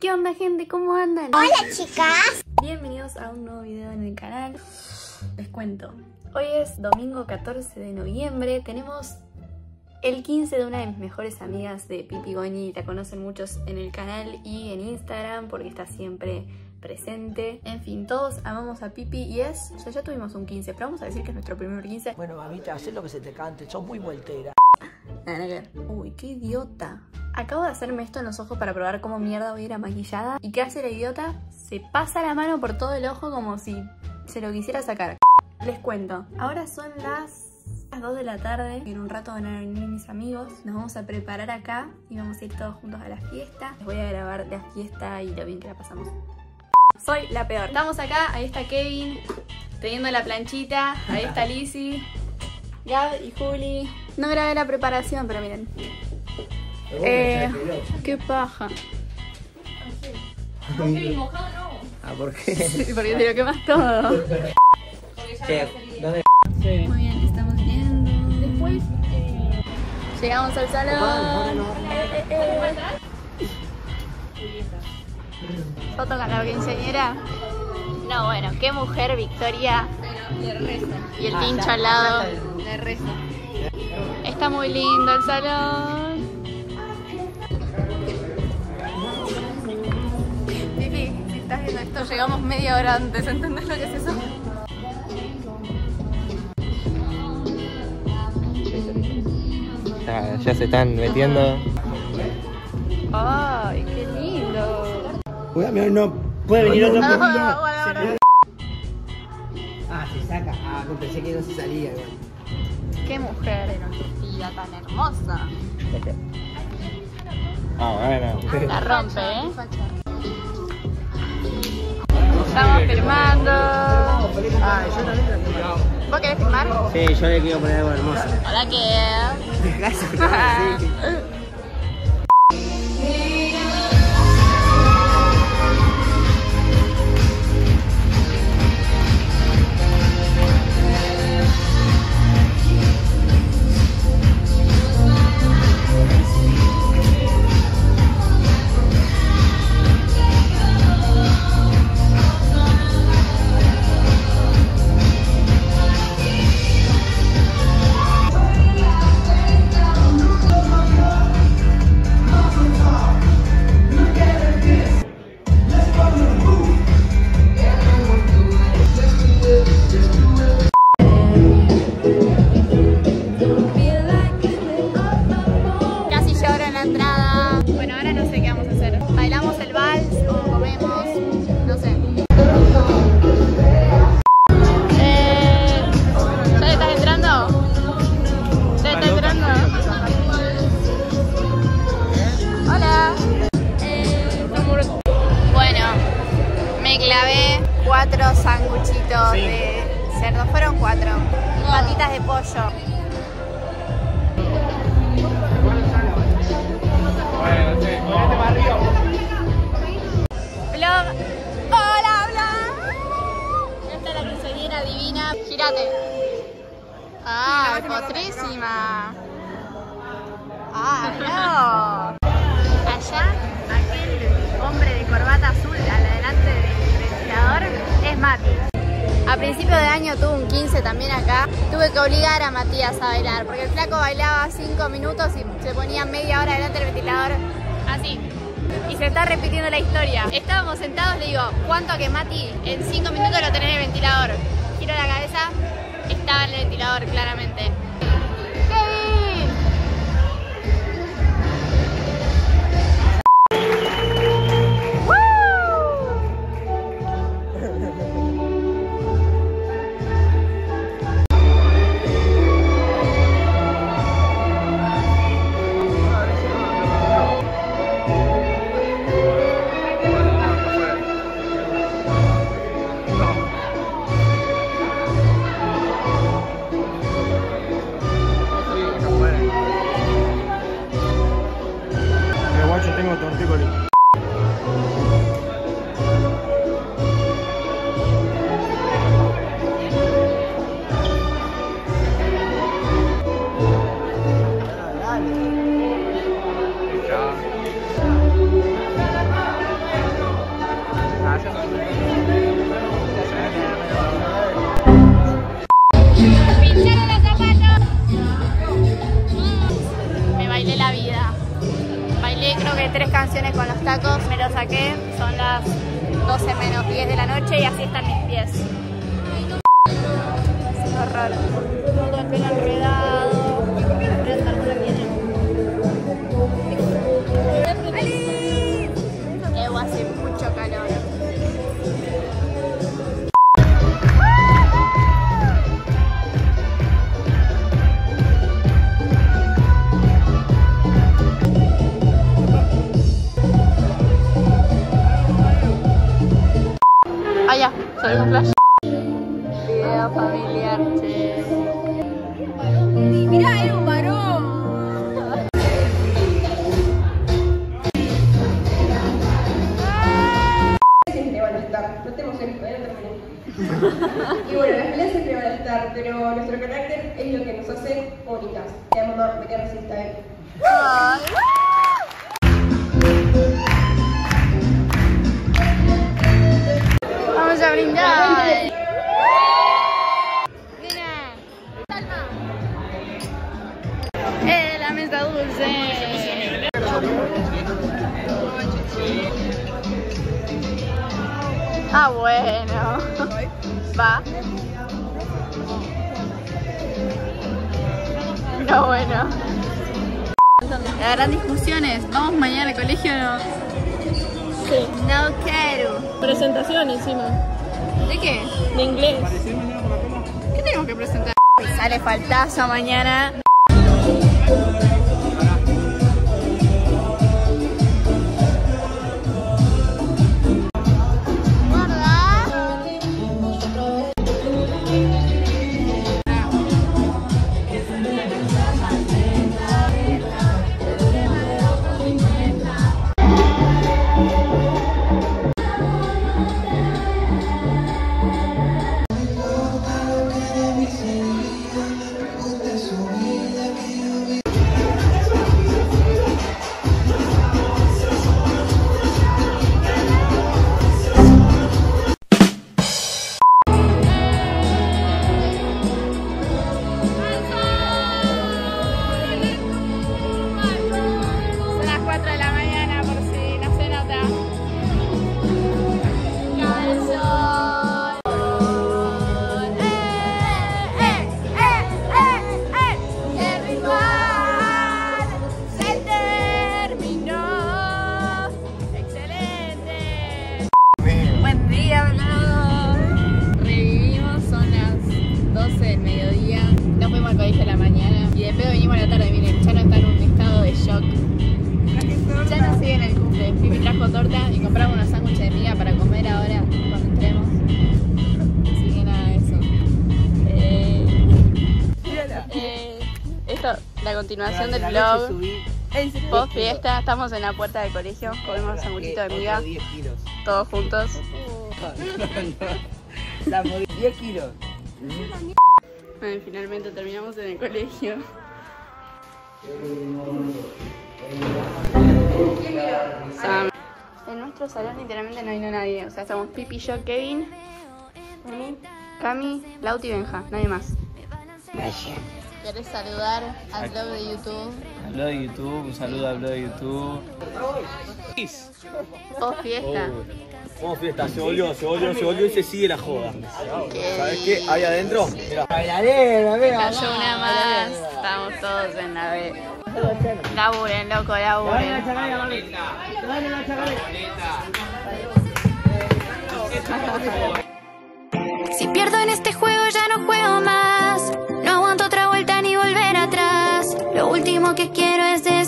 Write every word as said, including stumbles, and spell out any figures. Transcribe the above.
¿Qué onda, gente? ¿Cómo andan? Hola, chicas. Bienvenidos a un nuevo video en el canal. Les cuento, hoy es domingo catorce de noviembre. Tenemos el quince de una de mis mejores amigas de Pipi Goñi. La conocen muchos en el canal y en Instagram porque está siempre presente. En fin, todos amamos a Pipi y es... O sea, ya tuvimos un quince, pero vamos a decir que es nuestro primer quince. Bueno, mamita, haz lo que se te cante, sos muy voltera. Uy, qué idiota. Acabo de hacerme esto en los ojos para probar cómo mierda voy a ir a maquillada. ¿Y qué hace la idiota? Se pasa la mano por todo el ojo como si se lo quisiera sacar. Les cuento, ahora son las... las dos de la tarde. En un rato van a venir mis amigos. Nos vamos a preparar acá y vamos a ir todos juntos a la fiesta. Les voy a grabar la fiesta y lo bien que la pasamos. Soy la peor. Estamos acá, ahí está Kevin teniendo la planchita, ahí está Lizzy, Gab y Juli. No grabé la preparación, pero miren. Eh, qué paja. No, Kevin, mojado no. Ah, ¿por qué? Sí, porque te lo quemas todo. Che, ¿dónde? Sí. Muy bien, estamos yendo. Después, eh... llegamos al salón. Eh, eh, eh. Foto con la quinceañera. No, bueno, qué mujer, Victoria. le rezo. Y el tincho al lado. Le rezo. Está muy lindo el salón. Pipi, si estás viendo esto, llegamos media hora antes. ¿Entendés lo que es eso? Ya, ya se están metiendo. Ay, qué lindo. Uy, no puede venir otro. No, no, no, bueno, bueno. Ah, se saca. Ah, no, pensé que no se salía. Igual. Qué mujer, tía tan hermosa. Ah, bueno. La rompe, ¿eh? Estamos filmando. Ah, yo también lo filmaba. ¿Vos querés filmar? Sí, yo le quiero poner algo hermoso. Hola, ¿qué? Gracias, sí. Cuatro sanguchitos de cerdo, fueron cuatro patitas de pollo. Vlog. Hola, vlog. Esta es la quinceañera divina. Girate. Ah, potrísima. Ah, no. Allá, aquel hombre de corbata azul al adelante del ventilador es Mati. A principio de año tuve un quince también acá. Tuve que obligar a Matías a bailar porque el flaco bailaba cinco minutos y se ponía media hora delante del ventilador así. Y se está repitiendo la historia. Estábamos sentados, le digo, ¿cuánto que Mati? En cinco minutos lo tenés en el ventilador. Giro la cabeza, estaba en el ventilador claramente. con los tacos. Me los saqué, son las doce menos diez de la noche y así están mis pies. Es raro. Todo el pelo enredado. Ew, hace mucho calor. Ah, ya, solo un flash. Video familiar, che. Mirá, era un varón. Siempre van a estar, no te emociones, todavía no terminé. Y bueno, las peleas siempre van a estar, pero nuestro carácter es lo que nos hace únicas. Te amo, mamá, me quedo así, está bien. Ay. Vamos a brindar. Mira. Salma. Eh, la mesa dulce. Ah, bueno. Va. No, bueno. La gran discusiones. ¿Vamos mañana al colegio o no? Sí. No quiero. Presentación encima. ¿De qué? De inglés. ¿Qué tenemos que presentar? Sale faltazo mañana. Torta y compramos unos sándwiches de miga para comer ahora cuando entremos. Así que nada, eso. Eh, eh, esto, la continuación del vlog. Post fiesta, estamos en la puerta del colegio, comemos sanguchito de miga. Todos juntos. diez kilos. Bueno, finalmente terminamos en el colegio. Sam. En nuestro salón literalmente no vino nadie. O sea, estamos Pipi, yo, Kevin, Cami, Lauti y Benja. Nadie más. ¿Querés saludar al blog de YouTube? Al blog de YouTube, un saludo al blog de YouTube. Post fiesta. Vamos fiesta, se volvió, se volvió, se volvió y se sigue la joda. ¿Qué? ¿Sabes qué? Ahí adentro, mira. Bailadera, mira. Cayó una más. Estamos todos en la B. Laburen, loco, laburen. Si pierdo en este juego ya no juego más. No aguanto otra vuelta ni volver atrás. Lo último que quiero es de